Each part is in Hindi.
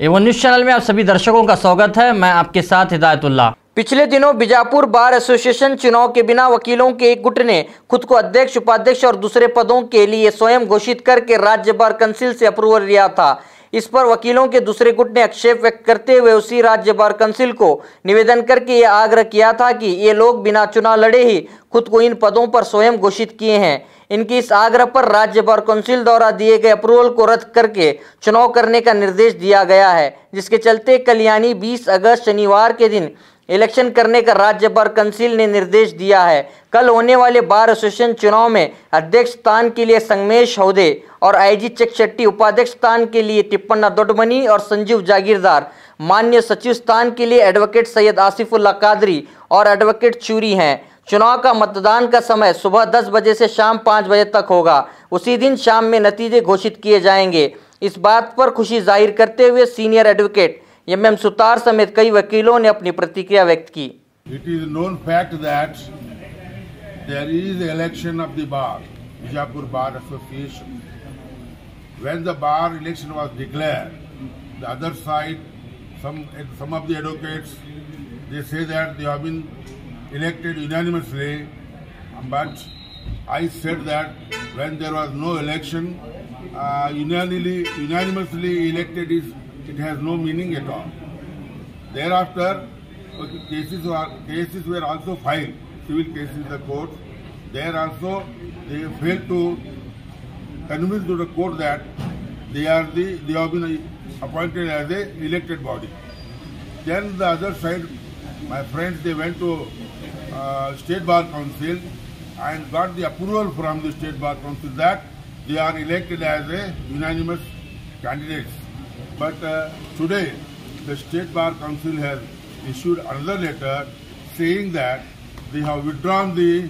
एवन न्यूज चैनल में आप सभी दर्शकों का स्वागत है। मैं आपके साथ हिदायतुल्लाह। पिछले दिनों बीजापुर बार एसोसिएशन चुनाव के बिना वकीलों के एक गुट ने खुद को अध्यक्ष, उपाध्यक्ष और दूसरे पदों के लिए स्वयं घोषित करके राज्य बार काउंसिल से अप्रूवल लिया था। इस पर वकीलों के दूसरे गुट ने आक्षेप व्यक्त करते हुए उसी राज्य बार काउंसिल को निवेदन करके यह आग्रह किया था कि ये लोग बिना चुनाव लड़े ही खुद को इन पदों पर स्वयं घोषित किए हैं। इनके इस आग्रह पर राज्य बार काउंसिल द्वारा दिए गए अप्रूवल को रद्द करके चुनाव करने का निर्देश दिया गया है, जिसके चलते कल यानी 20 अगस्त शनिवार के दिन इलेक्शन करने का राज्य बार काउंसिल ने निर्देश दिया है। कल होने वाले बार एसोसिएशन चुनाव में अध्यक्ष स्थान के लिए संगमेश हौदे और आईजी चेक शेट्टी, उपाध्यक्ष स्थान के लिए टिप्पण्णा दोडमनी और संजीव जागीरदार, मान्य सचिव स्थान के लिए एडवोकेट सैयद आसिफुल्लाह कादरी और एडवोकेट चूरी हैं। चुनाव का मतदान का समय सुबह 10 बजे से शाम 5 बजे तक होगा। उसी दिन शाम में नतीजे घोषित किए जाएंगे। इस बात पर खुशी जाहिर करते हुए सीनियर एडवोकेट एम सुतार समेत कई वकीलों ने अपनी प्रतिक्रिया व्यक्त की। It is known fact that there is election of the bar, Bijapur Bar Association. When the bar election was declared, the other side, some of the advocates, they say that they have been elected unanimously, but I said that when there was no election, unanimously elected it has no meaning at all. Thereafter, cases were also filed, civil cases in the court. There also they failed to convince to the court that they have been appointed as a elected body. Then the other side, my friends, they went to State Bar Council and got the approval from the State Bar Council that they are elected as a unanimous candidates. But today, the State Bar Council has issued another letter saying that they have withdrawn the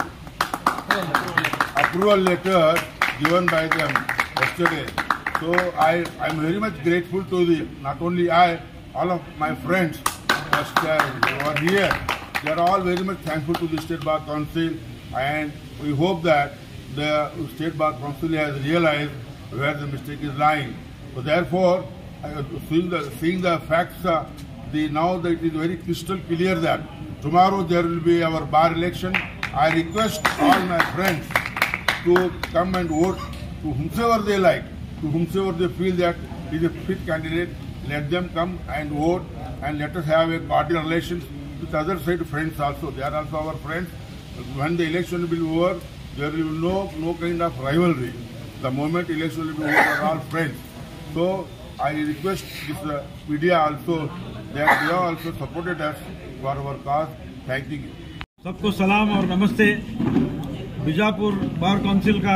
approval letter given by them yesterday. So I am very much grateful to not only I, all of my friends who are here. They are all very much thankful to the State Bar Council, and we hope that the State Bar Council has realized where the mistake is lying. So therefore, seeing the facts, now that it is very crystal clear that tomorrow there will be our bar election. I request all my friends to come and vote to whomsoever they like, to whomsoever they feel that is a fit candidate. Let them come and vote, and let us have a cordial relations with other side friends also. They are also our friends. When the election will be over, there will be no kind of rivalry. The moment election will be over, we are all friends. So I request this media also that they have also supported us for our cause. Thank you. सबको सलाम और नमस्ते। बीजापुर बार काउंसिल का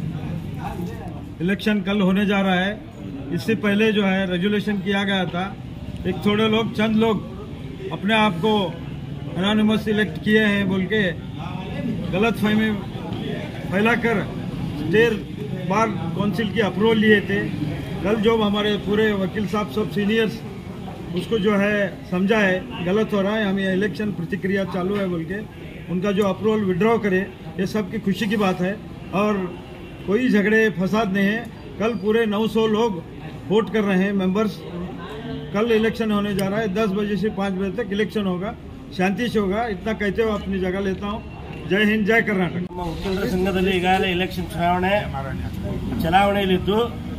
इलेक्शन कल होने जा रहा है। इससे पहले जो है रेजुलेशन किया गया था, एक थोड़े लोग, चंद लोग अपने आप को एनोनिमस इलेक्ट किए हैं बोल के गलत फहमी फैलाकर स्टेट बार काउंसिल की अप्रूवल लिए थे। कल जो हमारे पूरे वकील साहब सब सीनियर्स उसको जो है समझा है गलत हो रहा है, हमें इलेक्शन प्रतिक्रिया चालू है बोल के उनका जो अप्रूवल विड्रॉ करे, ये सबकी खुशी की बात है और कोई झगड़े फसाद नहीं है। कल पूरे 900 लोग वोट कर रहे हैं मेंबर्स। कल इलेक्शन होने जा रहा है, 10 बजे से 5 बजे तक इलेक्शन होगा, शांति से होगा। इतना कहते हुए अपनी जगह लेता हूँ। जय हिंद, जय कर्नाटक। ವಕೀಲರ ಸಂಘದಲ್ಲಿ ಈಗಾಗಲೇ ಇಲೆಕ್ಷನ್ ಚಲಾವಣೆಯಲ್ಲಿದ್ದು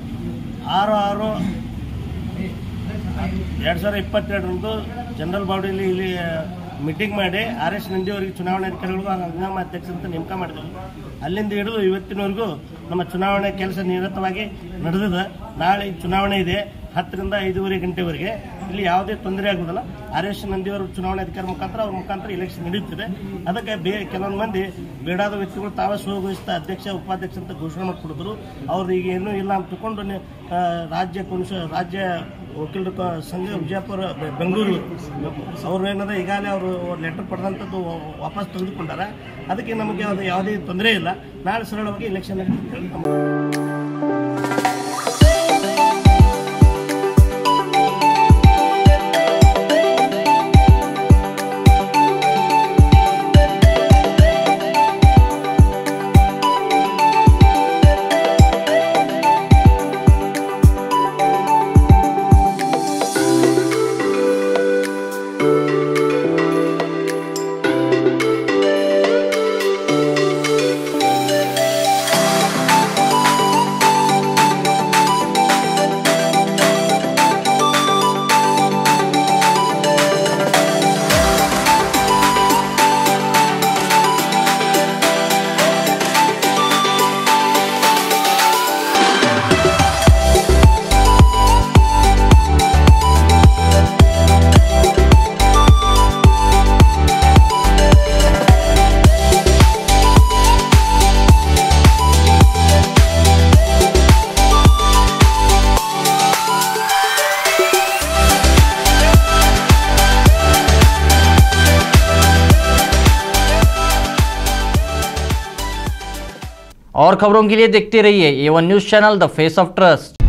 6/6/2022 ಜನರಲ್ ಬಾಡಿಯಲ್ಲಿ ಇಲ್ಲಿ ಮೀಟಿಂಗ್ ಮಾಡಿ RS ನಂದಿ ಅವರಿಗೆ ಚುನಾವಣಾ ಅಧಿಕಾರಿಗಳಿಗೂ ಹಂಗಾಮ ಅಧ್ಯಕ್ಷ ಅಂತ ನೇಮಕ ಮಾಡಿದ್ರು. ಅಲ್ಲಿಂದ ಹಿಡಿದು ಇವತ್ತಿನವರೆಗೂ ನಮ್ಮ ಚುನಾವಣೆ ಕೆಲಸ ನಿರತವಾಗಿ ನಡೆದಿದೆ. ನಾಳೆ ಚುನಾವಣೆ ಇದೆ 10ರಿಂದ 5:30 ಗಂಟೆವರೆಗೆ. ಇಲ್ಲಿ ಯಾವುದೇ ತೊಂದರೆ ಆಗುವುದಿಲ್ಲ. RS ನಂದಿಯವರು ಚುನಾವಣಾಧಿಕಾರಿ ಮುಖಾಂತರ ಅವ್ರ ಮುಖಾಂತರ ಇಲೆಕ್ಷನ್ ನಡೆಯುತ್ತಿದೆ. ಅದಕ್ಕೆ ಕೆಲವೊಂದು ಮಂದಿ ಬೇಡಾದ ವ್ಯಕ್ತಿಗಳು ತಾವೇ ಸುಯೋಜಿತ ಅಧ್ಯಕ್ಷ, ಉಪಾಧ್ಯಕ್ಷ ಅಂತ ಘೋಷಣೆ ಮಾಡಿಕೊಡಿದ್ರು. ಅವ್ರು ಈಗ ಏನೂ ಇಲ್ಲ ಅಂತ ತಿಳ್ಕೊಂಡು ರಾಜ್ಯ ವಕೀಲರ ಸಂಘ ವಿಜಯಪುರ ಬೆಂಗಳೂರು ಅವರು ಏನಂದ್ರೆ ಈಗಾಗಲೇ ಅವರು ಲೆಟರ್ ಪಡೆದಂಥದ್ದು ವಾಪಸ್ ತೆಗೆದುಕೊಂಡಾರ. ಅದಕ್ಕೆ ನಮಗೆ ಯಾವುದೇ ತೊಂದರೆ ಇಲ್ಲ. ನಾಳೆ ಸರಳವಾಗಿ ಇಲೆಕ್ಷನ್ और खबरों के लिए देखते रहिए A1 news channel, the face of trust.